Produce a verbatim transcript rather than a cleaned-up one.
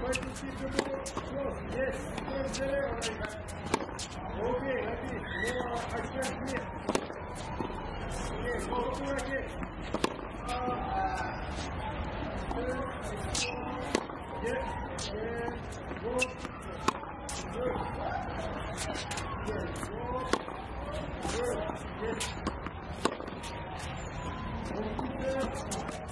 Try to keep the ball close. Yes, close there. Okay, happy. More action here. Okay, go to again. Yes, yes, go. Good. Yes, go. Good. Yes. Go to there.